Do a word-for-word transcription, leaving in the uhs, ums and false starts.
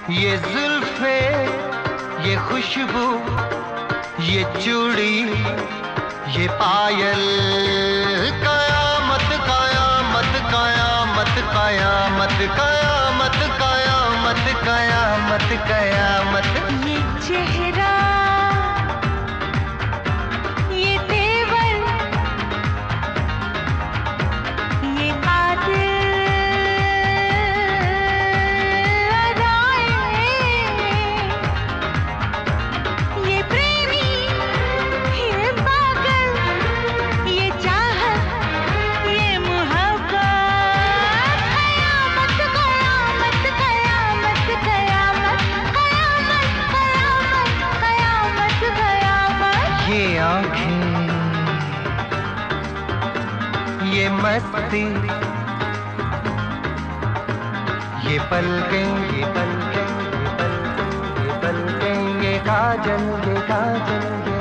ये जुल्फे, ये खुशबू, ये चूड़ी, ये पायल, कयामत कयामत कयामत कयामत कयामत कयामत कयामत कयामत। ये चेहरा, ये तेवर, ये कातिल अदाएं, ये प्रेमी, ये पागल, ये चाहत, ये मोहब्बत, कयामत कयामत कयामत कयामत कयामत कयामत कयामत कयामत। ये आँखें, ये मस्ती, ये पलकें, ये पलकें, ये पलकें, ये पलकें, ये काजल, ये काजल, ये